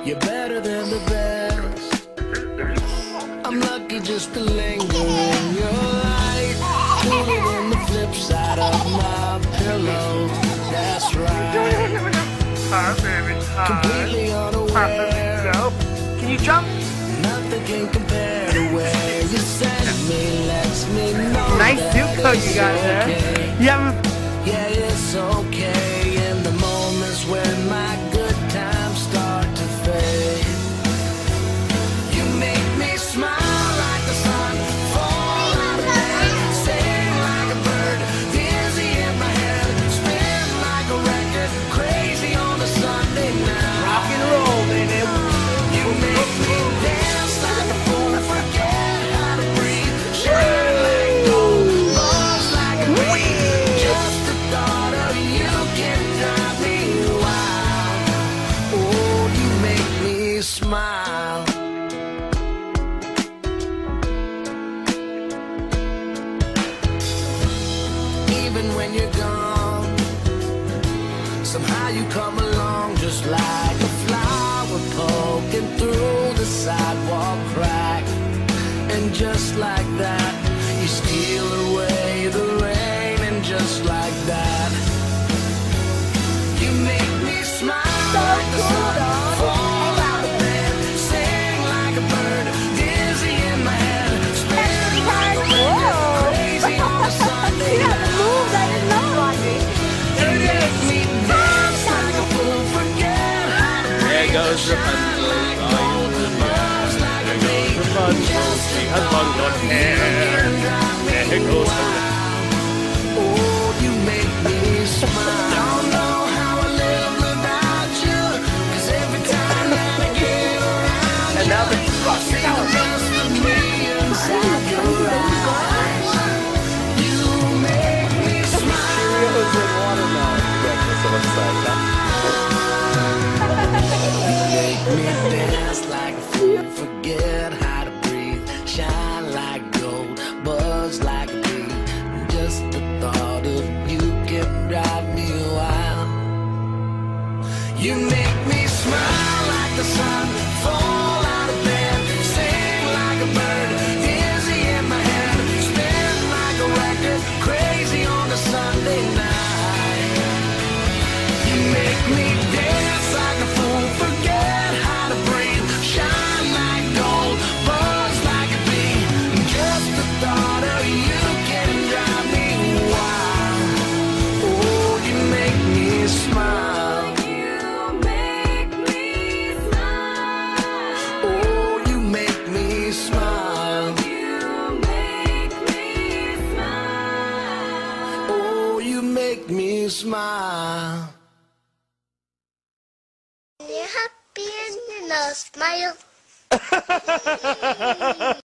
You're better than the best. I'm lucky just to linger in your light. Cooler than the flip side of my pillow. That's right. Hi, Babytard. Completely unaware. Can you jump? Nothing can compare to where you send me. Lets me know. Nice suit coat you got there. Okay. You haven't. Yeah, it's okay in the moments when my good times start to fade. You make me smile like the sun, fall out of bed, sing like a bird, dizzy in my head, spin like a record, crazy on a Sunday night. Rock and roll, baby. You make me dance like a fool, forget how to breathe, shine like gold, buzz like a bee. Just the thought of you can drive me wild. Oh, you make me smile. Even when you're gone, somehow you come along just like a flower poking through the sidewalk crack. And just like that, you steal away the rain. And just like that, you make me smile like the sun, fall out of bed, sing like a bird, dizzy in my head, spin like a record, crazy on a Sunday night. You make me dance like a fool, forget how to breathe. There goes Rapunzel. There goes Rapunzel. She has long blonde hair. There goes her. Oh, you make me smile. Don't know how I live without you, 'cause every time that I get around And now the I see just the me inside your eyes. You make me smile. Cheerios and watermelon breakfast looks like that. Make me dance like a fool, forget how to breathe, shine like gold, buzz like a bee. Just the thought of you can drive me wild. You make me smile like the sun, fall out of bed, sing like a bird, dizzy in my head, spin like a record, crazy on a Sunday night. You make me dance like a fool, forget how to breathe, shine like gold, buzz like a bee. Just the thought of you can drive me wild. Oh, you make me smile. Oh, you make me smile. Oh, you make me smile. You're happy and you know, smile.